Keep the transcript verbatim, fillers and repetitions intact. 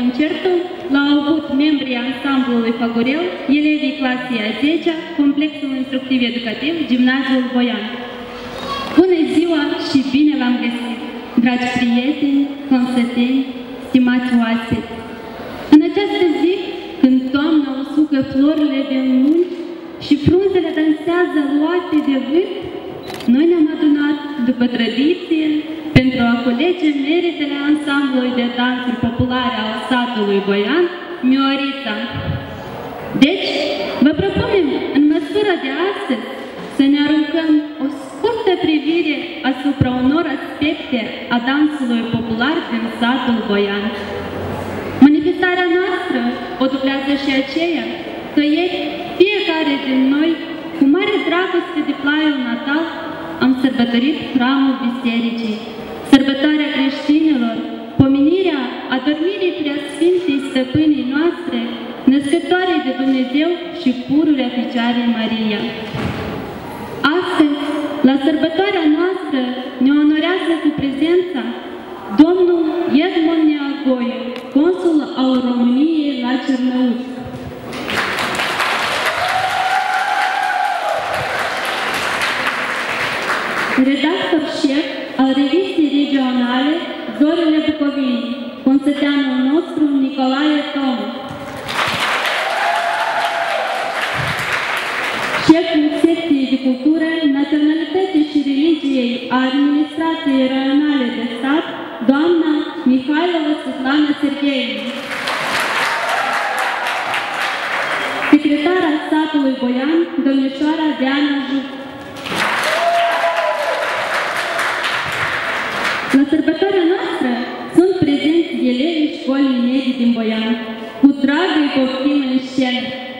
concertul l-au avut membrii ansamblului Fagurel, elevii clasei a zecea, Complexul Instructiv Educativ, Gimnaziul Boian. Bună ziua și bine v-am găsit, dragi prieteni, consăteni, stimați oaspeți! În această zi, când toamna usucă florile de munți și frunzele dansează luate de vânt, noi ne-am adunat, după tradiție, pentru a culege meritele ansamblului de dansuri populare al satului Boian, Miorița. Deci, vă propunem, în măsura de astăzi, să ne aruncăm o scurtă privire asupra unor aspecte a dansului popular din satul Boian. Manifestarea noastră o dublează și aceea că ieri fiecare din noi, cu mare dragoste de plaiul natal, am sărbătorit hramul bisericii, sărbătoarea creștinilor, pomenirea adormirii preasfintei stăpânii noastre, născătoarei de Dumnezeu și pururea Fecioarei Maria. Astăzi, la sărbătoarea noastră, ne onorează cu prezența domnul Edmond Neagoiu, consul al României la Cernăuți. Redactor șef al revistei regionale Zorile Bucovinii, consăteanul nostru Nicolae Tom. Șeful secției de cultură, naționalitate și religiei a administrației raionale de stat, doamna Mihailova Svetlana Sergeevna. Secretara statului Boian, domnișoara Diana Juc. La sărbătoarea noastră sunt prezenți elevii școlii medii din Boian. Cu drag îi poftim în scenă.